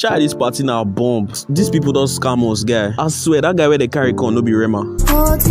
Try this party now, bomb. These people don't scam us, guy. I swear, that guy where they carry con no be Rema. Holy Ghost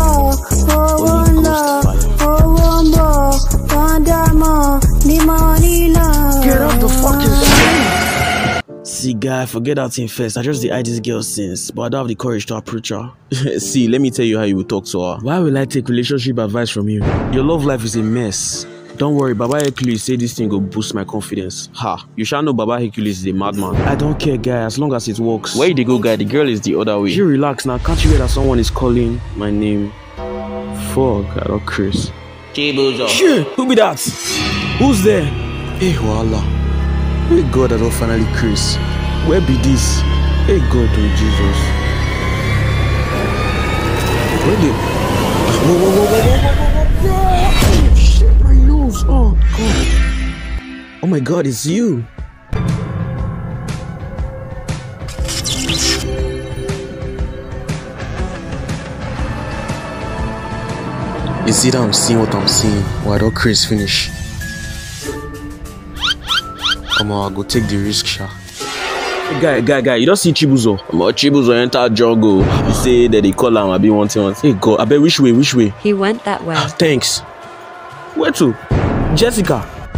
Get off the fucking screen! See, guy, forget that thing first. I just eyed this girl since, but I don't have the courage to approach her. See, let me tell you how you will talk to her. Why will I take relationship advice from you? Your love life is a mess. Don't worry, Baba Hercules say this thing go boost my confidence. Ha, you shall know Baba Hercules is a madman. I don't care, guy, as long as it works. Where you go, guy? The girl is the other way. You relax now. Can't you hear that someone is calling my name? Fuck, I don't Chris. Shit, who be that? Who's there? Hey, voila. Hey, God, I don't finally Chris. Where be this? Hey, God, oh Jesus. Where the... Whoa. Oh God! Oh my God, it's you! Is it that I'm seeing what I'm seeing, or I don't Chris finish? Come on, I'll go take the risk, sha. Hey, guy, you don't see Chibuzo? Chibuzo enter jungle. You say that they call him, I be wanting. Hey, God, I bet which way? He went that way. Thanks. Where to? Jessica.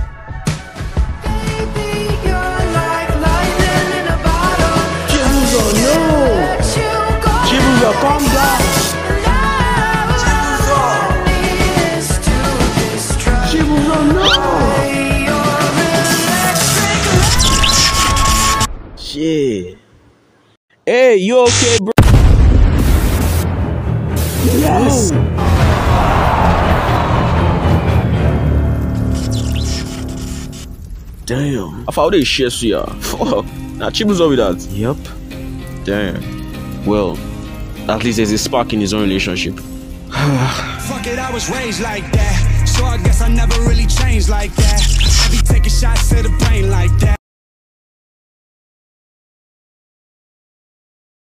Chibuzo, no! Chibuzo, calm down! Chibuzo, no! Shit. Hey, you okay, bro? Yes! Oh. Damn. I found this shit here. Fuck. Now Chibuzo with that. Yep. Damn. Well, at least there's a spark in his own relationship. Fuck it, I was raised like that. So I guess I never really changed like that. I be taking shots to the brain like that.